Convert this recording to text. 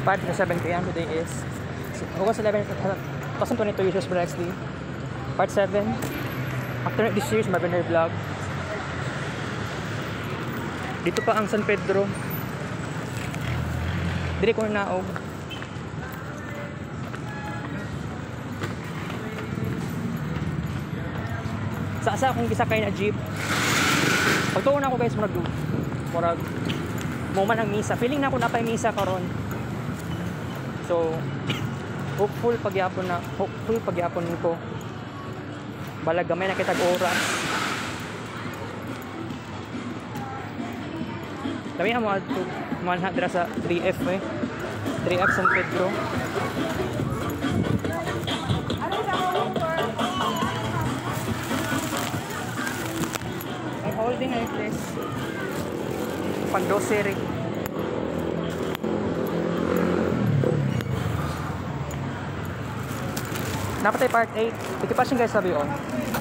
5 to 7 p.m. Today is August 11, 2022, Jesus Brexley. Part 7. After this year's Mabiner Vlog. Dito pa ang San Pedro. Dili ko naog. Sa akong gisakay na jeep. Pagtuon ako guys, murag moment ng misa. Feeling na ako napay misa karon. So hopeful pagyapon ko. Balag gamay na kitag oras. Dami mo adto manha dira sa 3F 3F San Pedro. Ang holding ay place. Pag doseri. Dapat ay part 8. Ikipasyon guys sabi on.